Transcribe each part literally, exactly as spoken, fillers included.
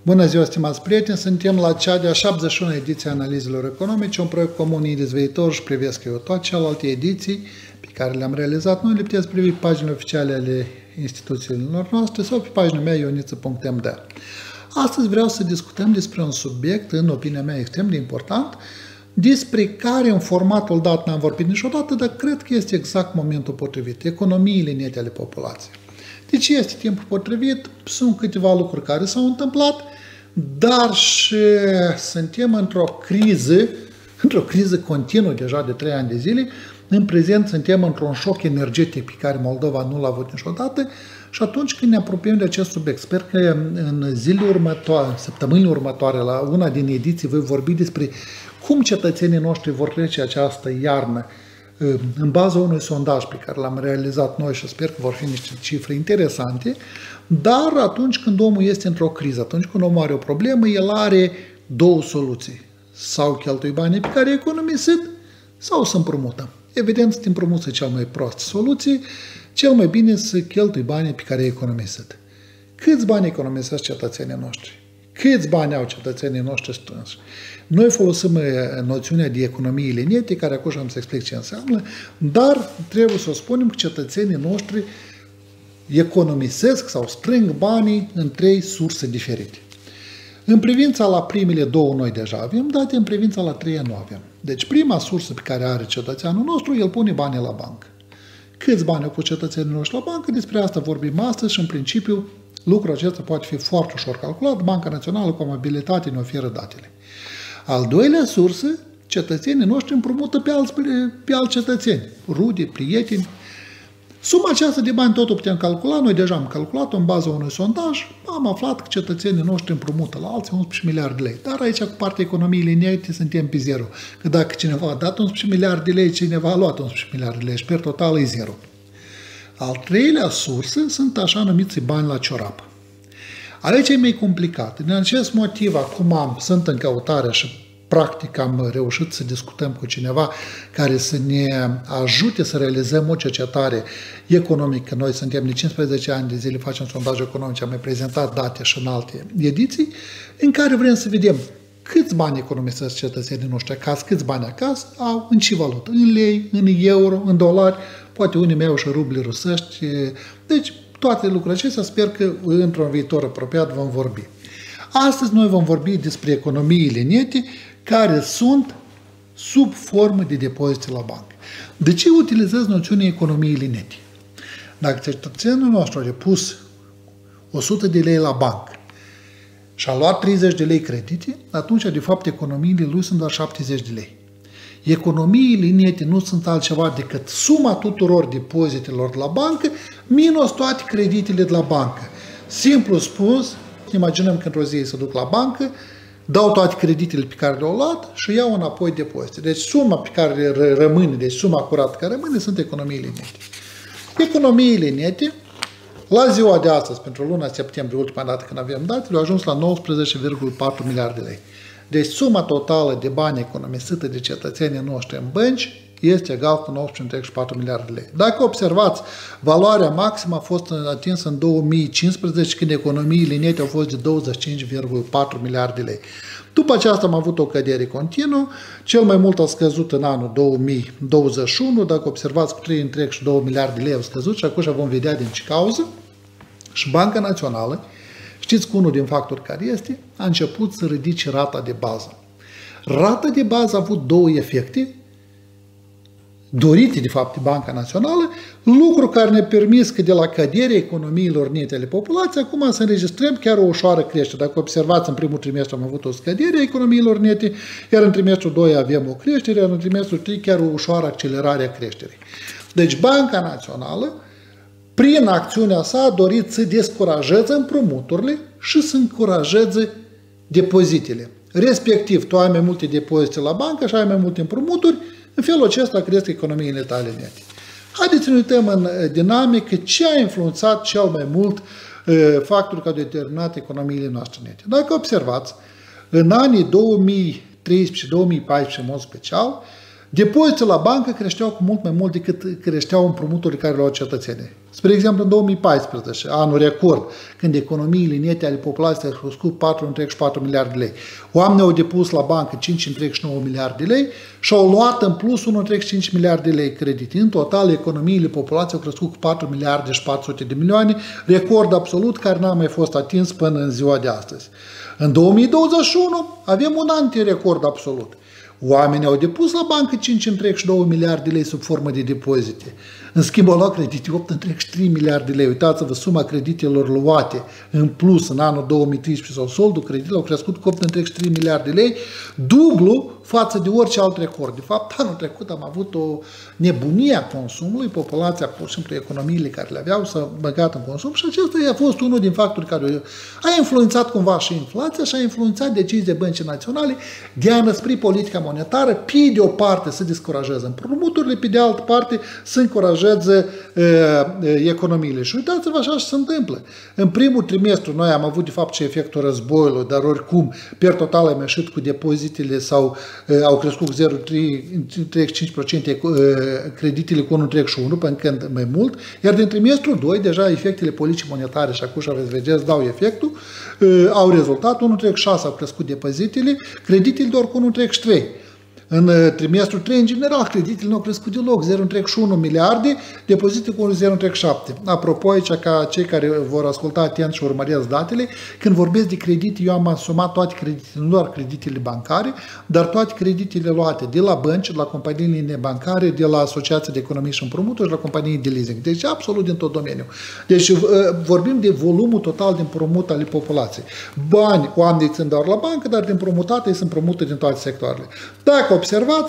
Bună ziua, stimați prieteni! Suntem la cea de-a șaptezeci și unu ediție a Analizelor Economice, un proiect comun Indis Viitor și privesc eu toate celelalte ediții pe care le-am realizat. Noi le puteți privi pe paginile oficiale ale instituțiilor noastre sau pe pagina mea ioniță punct m d. Astăzi vreau să discutăm despre un subiect, în opinia mea, extrem de important, despre care în formatul dat n-am vorbit niciodată, dar cred că este exact momentul potrivit. Economiile nete ale populației. De ce este timpul potrivit? Sunt câteva lucruri care s-au întâmplat, dar și suntem într-o criză, într-o criză continuă deja de trei ani de zile. În prezent suntem într-un șoc energetic pe care Moldova nu l-a avut niciodată și atunci când ne apropiem de acest subiect, sper că în zilele următoare, săptămânile următoare, la una din ediții, voi vorbi despre cum cetățenii noștri vor trece această iarnă în baza unui sondaj pe care l-am realizat noi și sper că vor fi niște cifre interesante, dar atunci când omul este într-o criză, atunci când omul are o problemă, el are două soluții. Sau cheltui banii pe care economisit, sau să împrumută. Evident, să te împrumuți cel mai prost soluție, cel mai bine să cheltui banii pe care economisit. Câți bani economisesc cetățenii noștri? Câți bani au cetățenii noștri strânși? Noi folosim noțiunea de economiile nete, care acum am să explic ce înseamnă, dar trebuie să o spunem că cetățenii noștri economisesc sau strâng banii în trei surse diferite. În privința la primele două noi deja avem date, în privința la treia nu avem. Deci prima sursă pe care are cetățeanul nostru, el pune banii la bancă. Câți bani au pus cetățenii noștri la bancă? Despre asta vorbim astăzi și în principiu lucrul acesta poate fi foarte ușor calculat. Banca Națională cu amabilitate ne oferă datele. Al doilea sursă, cetățenii noștri împrumută pe alți, pe alți cetățeni, rude, prieteni. Suma aceasta de bani tot o putem calcula, noi deja am calculat-o în baza unui sondaj, am aflat că cetățenii noștri împrumută la alții unsprezece miliarde de lei. Dar aici cu partea economiei nete suntem pe zero. Că dacă cineva a dat unsprezece miliarde de lei, cineva a luat unsprezece miliarde de lei și per total e zero. Al treilea sursă sunt așa numiți bani la ciorap. Aici e mai complicat. Din acest motiv, acum am, sunt în căutare și practic am reușit să discutăm cu cineva care să ne ajute să realizăm o cercetare economică. Noi suntem de cincisprezece ani de zile, facem sondaj economic, am mai prezentat date și în alte ediții, în care vrem să vedem câți bani economisesc cetățenii noștri acasă, câți bani acasă au, în ce valută, în lei, în euro, în dolari, poate unii mai au și ruble rusești. Deci, toate lucrurile acestea sper că într-un viitor apropiat vom vorbi. Astăzi noi vom vorbi despre economiile nete care sunt sub formă de depozite la bancă. De ce utilizez noțiunea economiile nete? Dacă cetățenul nostru a depus o sută de lei la bancă și a luat treizeci de lei credite, atunci de fapt economiile lui sunt doar șaptezeci de lei. Economiile nete nu sunt altceva decât suma tuturor depozitelor la bancă minus toate creditele de la bancă. Simplu spus, imaginăm că într-o zi se duc la bancă, dau toate creditele pe care le-au luat și iau înapoi depozite. Deci suma pe care rămâne, deci suma curată care rămâne, sunt economiile nete. Economiile nete, la ziua de astăzi, pentru luna septembrie, ultima dată când avem datele, au ajuns la nouăsprezece virgulă patru miliarde de lei. Deci suma totală de bani economisită de cetățenii noștri în bănci este egal cu nouăsprezece virgulă patru miliarde de lei. Dacă observați, valoarea maximă a fost atinsă în două mii cincisprezece, când economiile nete au fost de douăzeci și cinci virgulă patru miliarde de lei. După aceasta am avut o cădere continuă, cel mai mult a scăzut în anul două mii douăzeci și unu, dacă observați cu trei întreg și două miliarde de lei au scăzut și acum vom vedea din ce cauză. Și Banca Națională, știți că unul din factori care este, a început să ridice rata de bază. Rata de bază a avut două efecte, dorite de fapt de Banca Națională, lucru care ne permis că de la căderea economiilor nete ale populației, acum să înregistrăm chiar o ușoară creștere. Dacă observați, în primul trimestru am avut o scădere a economiilor nete, iar în trimestrul doi avem o creștere, iar în trimestrul trei chiar o ușoară accelerare a creșterii. Deci Banca Națională, prin acțiunea sa, a dorit să descurajeze împrumuturile și să încurajeze depozitele. Respectiv, tu ai mai multe depozite la bancă și ai mai multe împrumuturi, în felul acesta cresc economiile tale nete. Haideți să ne uităm în dinamică ce a influențat cel mai mult factorul care a determinat economiile noastre nete. Dacă observați, în anii două mii treisprezece două mii paisprezece, în mod special, Depozitele la bancă creșteau cu mult mai mult decât creșteau împrumuturile care le au cetățenii. Spre exemplu, în două mii paisprezece, anul record, când economiile nete ale populației au crescut patru virgulă patru miliarde de lei. Oamenii au depus la bancă cinci virgulă nouă miliarde de lei și au luat în plus unu virgulă cinci miliarde de lei credit. În total, economiile populației au crescut cu patru miliarde și patru sute de milioane, record absolut care n-a mai fost atins până în ziua de astăzi. În două mii douăzeci și unu avem un antirecord absolut. Oamenii au depus la bancă cinci virgulă două miliarde de lei sub formă de depozite. În schimb, au luat credite opt virgulă trei miliarde de lei. Uitați-vă, suma creditelor luate în plus în anul două mii treisprezece sau soldul creditelor au crescut cu opt virgulă trei miliarde de lei, dublu față de orice alt record. De fapt, anul trecut am avut o nebunie a consumului, populația, pur și simplu, economiile care le aveau s-au băgat în consum și acesta a fost unul din factorii care a influențat cumva și inflația și a influențat deciziile băncii naționale de a înăspri politica monetară, pe de o parte să descurajeze împrumuturile, pe de altă parte să încurajeze economiile. Și uitați-vă, așa și se întâmplă. În primul trimestru noi am avut de fapt și efectul războiului, dar oricum, per total am ieșit cu depozitele sau au crescut cu zero virgulă treizeci și cinci la sută creditele cu unu virgulă unu până când mai mult, iar din trimestrul doi, deja efectele politicii monetare, și acum aveți vedeți, dau efectul, au rezultat, unu virgulă șase au crescut depozitele, creditele doar cu unu virgulă trei. În trimestrul trei, în general, creditele nu au crescut deloc, zero virgulă unu miliarde, depozite cu zero virgulă șapte. Apropo, aici, ca cei care vor asculta atent și urmăresc datele, când vorbesc de credite, eu am asumat toate creditele, nu doar creditele bancare, dar toate creditele luate de la bănci, de la companiile nebancare, de la asociații de economie și împrumuturi și la companii de leasing. Deci, absolut din tot domeniul. Deci, vorbim de volumul total de împrumut ale populației. Bani, oamenii țin doar la bancă, dar de împrumutate sunt împrumute din toate sectoarele. Dacă observați,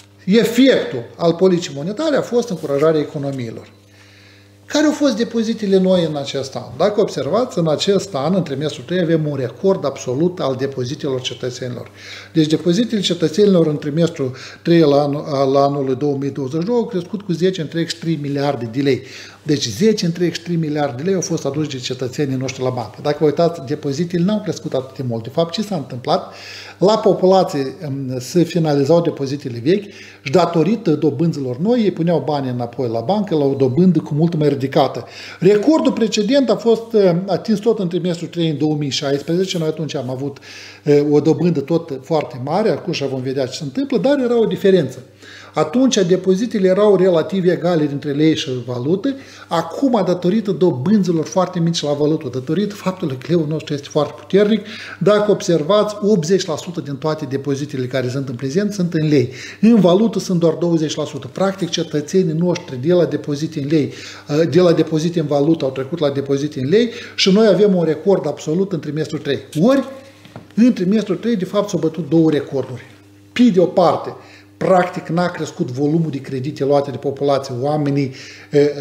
efectul al politicii monetare a fost încurajarea economiilor. Care au fost depozitele noi în acest an? Dacă observați, în acest an, în trimestrul trei, avem un record absolut al depozitelor cetățenilor. Deci depozitele cetățenilor în trimestrul trei al, anul, al anului două mii douăzeci și doi au crescut cu zece virgulă trei miliarde de lei. Deci zece virgulă trei miliarde de lei au fost aduși de cetățenii noștri la bancă. Dacă vă uitați, depozitele n-au crescut atât de mult. De fapt, ce s-a întâmplat? La populație se finalizau depozitele vechi și datorită dobânzilor noi, ei puneau bani înapoi la bancă la o dobândă cu mult mai ridicată. Recordul precedent a fost atins tot în trimestrul trei în două mii șaisprezece, noi atunci am avut o dobândă tot foarte mare, acum și vom vedea ce se întâmplă, dar era o diferență. Atunci depozitele erau relativ egale dintre lei și valută, acum datorită dobânzilor foarte mici la valută, datorită faptului că leul nostru este foarte puternic, dacă observați, optzeci la sută din toate depozitele care sunt în prezent sunt în lei. În valută sunt doar douăzeci la sută. Practic, cetățenii noștri de la depozite în lei, de la depozite în valută au trecut la depozite în lei și noi avem un record absolut în trimestrul trei. Ori, în trimestrul trei, de fapt, s-au bătut două recorduri. Pe de o parte, practic n-a crescut volumul de credite luate de populație, oamenii e, e,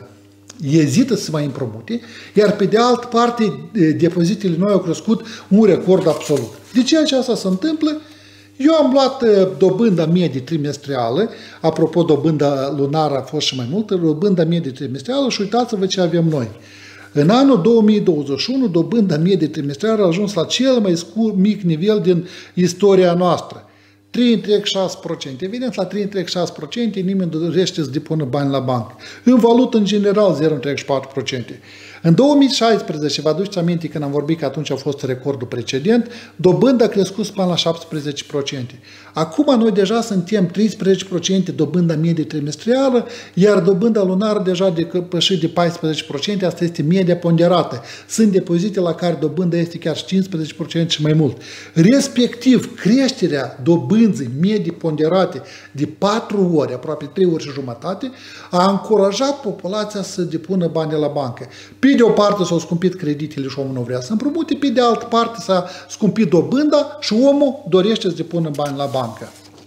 ezită să mai împrumute, iar pe de altă parte depozitele noi au crescut un record absolut. De ce aceasta se întâmplă? Eu am luat dobânda medie trimestrială, apropo dobânda lunară a fost și mai multă, dobânda medie trimestrială și uitați-vă ce avem noi. În anul două mii douăzeci și unu, dobânda medie trimestrială a ajuns la cel mai scurt, mic nivel din istoria noastră. trei virgulă șase la sută. Evident, la trei virgulă șase la sută nimeni nu dorește să depună bani la bancă. În valută, în general, zero virgulă patru la sută. În două mii șaisprezece, vă aduceți aminte când am vorbit că atunci a fost recordul precedent, dobânda a crescut până la șaptesprezece la sută. Acum noi deja suntem treisprezece la sută dobânda medie trimestrială, iar dobânda lunară deja depășit de paisprezece la sută, asta este media ponderată. Sunt depozite la care dobânda este chiar cincisprezece la sută și mai mult. Respectiv, creșterea dobânzii medii ponderate de patru ori, aproape trei ori și jumătate, a încurajat populația să depună bani la bancă. Pe de o parte s-au scumpit creditele și omul nu vrea să împrumute, pe de altă parte s-a scumpit dobânda și omul dorește să depună bani la bancă.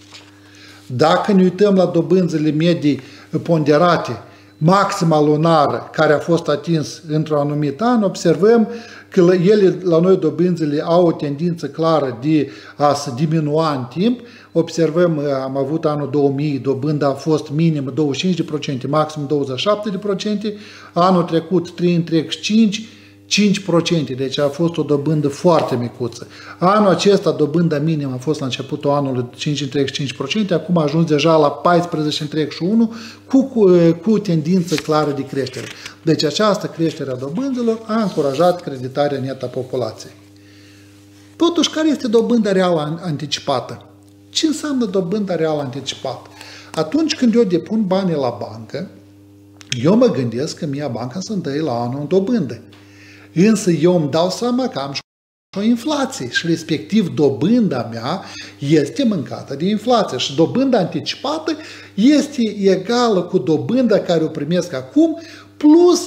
Dacă ne uităm la dobânzile medii ponderate, maxima lunară care a fost atins într-un anumit an, observăm că ele, la noi dobânzile au o tendință clară de a se diminua în timp. Observăm, am avut anul două mii, dobânda a fost minim douăzeci și cinci la sută, maxim douăzeci și șapte la sută, anul trecut trei virgulă treizeci și cinci la sută, cinci la sută, deci a fost o dobândă foarte micuță. Anul acesta dobânda minimă a fost la începutul anului cinci virgulă cinci la sută, acum a ajuns deja la paisprezece virgulă unu cu, cu, cu tendință clară de creștere. Deci această creștere a dobânzilor a încurajat creditarea netă a populației. Totuși, care este dobânda reală anticipată? Ce înseamnă dobânda reală anticipată? Atunci când eu depun banii la bancă, eu mă gândesc că mie banca să-mi dă la anul în dobândă. Însă eu îmi dau seama că am și o inflație și respectiv dobânda mea este mâncată de inflație și dobânda anticipată este egală cu dobânda care o primesc acum plus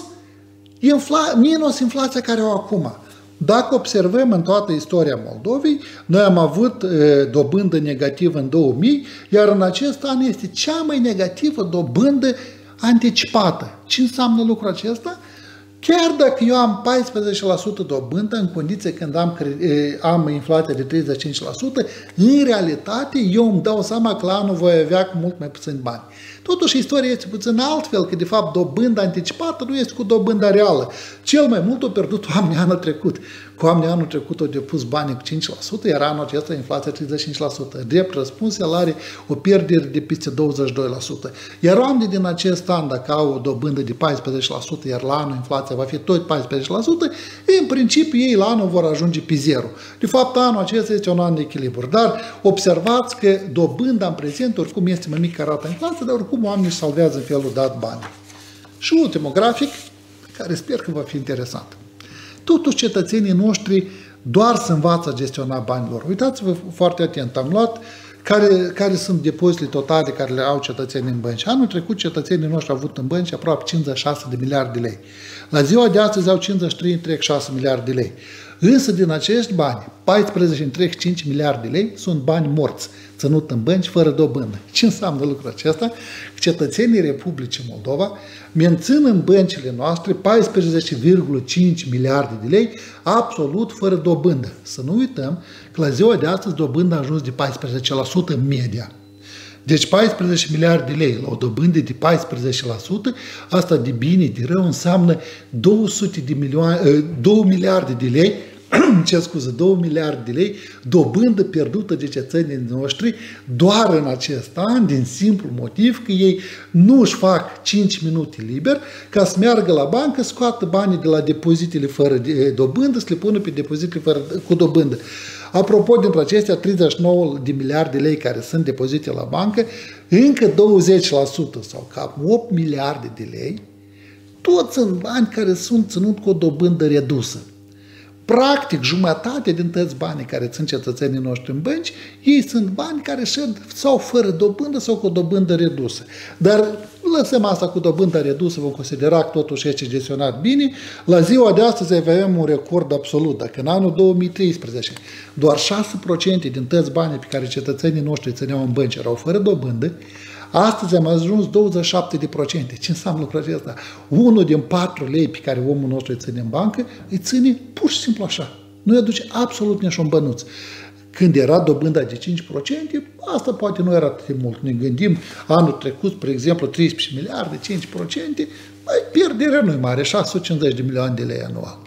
infla- minus inflația care o acum. Dacă observăm în toată istoria Moldovei, noi am avut e, dobândă negativă în două mii, iar în acest an este cea mai negativă dobândă anticipată. Ce înseamnă lucrul acesta? Chiar dacă eu am paisprezece la sută dobândă, în condiție când am, am inflație de treizeci și cinci la sută, în realitate eu îmi dau seama că la anul voi avea cu mult mai puțin bani. Totuși, istoria este puțin altfel, că de fapt dobânda anticipată nu este cu dobânda reală. Cel mai mult au pierdut oamenii anul trecut. Cu oamenii anul trecut au depus banii cu cinci la sută, iar anul acesta inflația treizeci și cinci la sută. Drept răspuns, el are o pierdere de peste douăzeci și doi la sută. Iar oamenii din acest an, dacă au o dobândă de paisprezece la sută, iar la anul inflația va fi tot paisprezece la sută, în principiu ei la anul vor ajunge pe zero. De fapt, anul acesta este un an de echilibru. Dar observați că dobânda în prezent oricum este mai mică ca rata inflației, dar oricum oamenii își salvează în felul dat bani. Și ultimul grafic, care sper că va fi interesant. Totuși, cetățenii noștri doar să învață a gestiona banilor. Uitați-vă foarte atent, am luat care, care sunt depozitele totale care le au cetățenii în bănci. Anul trecut, cetățenii noștri au avut în bănci aproape cincizeci și șase de miliarde de lei. La ziua de astăzi au cincizeci și trei virgulă șase miliarde de lei. Însă, din acești bani, paisprezece virgulă cinci miliarde de lei sunt bani morți, ținut în bănci fără dobândă. Ce înseamnă lucrul acesta? Cetățenii Republicii Moldova mențin în băncile noastre paisprezece virgulă cinci miliarde de lei absolut fără dobândă. Să nu uităm că la ziua de astăzi dobânda a ajuns de paisprezece la sută în media. Deci paisprezece miliarde de lei la o dobândă de paisprezece la sută, asta de bine, de rău, înseamnă două sute de milioane, două miliarde de lei, ce scuză, două miliarde de lei, dobândă pierdută de cetățenii noștri doar în acest an, din simplu motiv că ei nu își fac cinci minute liber ca să meargă la bancă, scoată banii de la depozitele fără dobândă, să le pună pe depozitele fără, cu dobândă. Apropo, dintre acestea treizeci și nouă de miliarde de lei care sunt depozite la bancă, încă douăzeci la sută sau cam opt miliarde de lei, toți sunt bani care sunt ținut cu o dobândă redusă. Practic, jumătate din toți banii care țin cetățenii noștri în bănci, ei sunt bani care șed sau fără dobândă sau cu o dobândă redusă. Dar lăsăm asta cu dobânda redusă, vom considera că totuși este gestionat bine. La ziua de astăzi avem un record absolut. Dacă în anul două mii treisprezece doar șase la sută din toți banii pe care cetățenii noștri țineau în bănci erau fără dobândă, astăzi am ajuns douăzeci și șapte la sută. Ce înseamnă lucrul acesta? Unul din patru lei pe care omul nostru îi ține în bancă, îi ține pur și simplu așa. Nu îi aduce absolut nici un bănuț. Când era dobânda de cinci la sută, asta poate nu era atât de mult. Ne gândim, anul trecut, spre exemplu, treisprezece miliarde, cinci la sută, mai pierderea nu e mare, șase sute cincizeci de milioane de lei anual.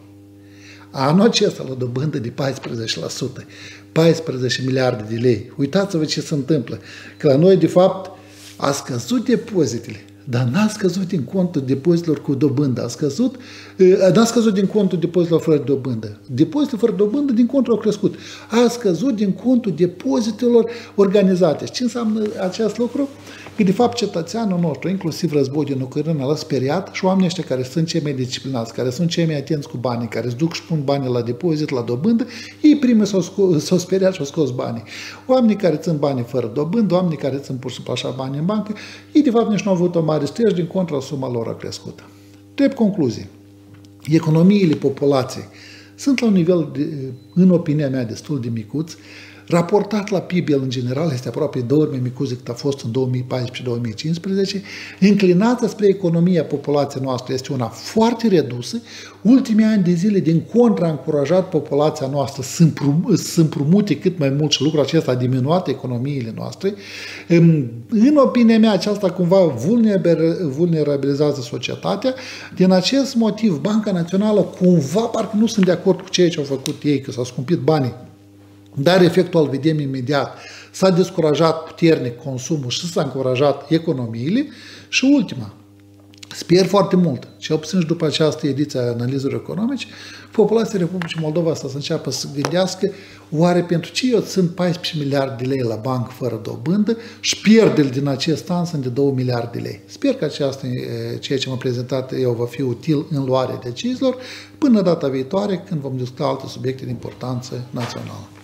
Anul acesta, la dobândă de paisprezece la sută, paisprezece miliarde de lei. Uitați-vă ce se întâmplă. Că la noi, de fapt, a scăzut depozitele, dar n-a scăzut din contul depozitelor cu dobândă, a scăzut, n-a scăzut din contul depozitelor fără dobândă. Depozitele fără dobândă din contul au crescut. A scăzut din contul depozitelor organizate. Ce înseamnă acest lucru? Că de fapt cetățeanul nostru, inclusiv războiul din Ucraina, l-a speriat și oamenii ăștia care sunt cei mai disciplinați, care sunt cei mai atenți cu banii, care îți duc și pun banii la depozit, la dobândă, ei primi s-au speriat și au scos banii. Oamenii care țin banii fără dobândă, oamenii care țin pur și simplu așa banii în bancă, ei de fapt nici nu au avut o mare strej, din contra suma lor a crescut. Drept concluzie, economiile populației sunt la un nivel, de, în opinia mea, destul de micuț Raportat la P I B, el în general este aproape două ori mai micuț decât a fost în două mii paisprezece două mii cincisprezece. Înclinația spre economia populației noastre este una foarte redusă. Ultimii ani de zile, din contra, a încurajat populația noastră să împrumute cât mai mult și lucrul acesta a diminuat economiile noastre. În opinia mea, aceasta cumva vulnerabilizează societatea. Din acest motiv, Banca Națională cumva parcă nu sunt de acord cu ceea ce au făcut ei, că s-au scumpit banii. Dar efectul îl vedem imediat. S-a descurajat puternic consumul și s-a încurajat economiile. Și ultima, sper foarte mult, cel puțin și după această ediție a analizelor economice, populația Republicii Moldova asta să înceapă să gândească oare pentru ce eu sunt paisprezece miliarde de lei la bancă fără dobândă și pierderile din acest an sunt de două miliarde de lei. Sper că aceasta, ceea ce m-a prezentat eu va fi util în luarea deciziilor până data viitoare când vom discuta alte subiecte de importanță națională.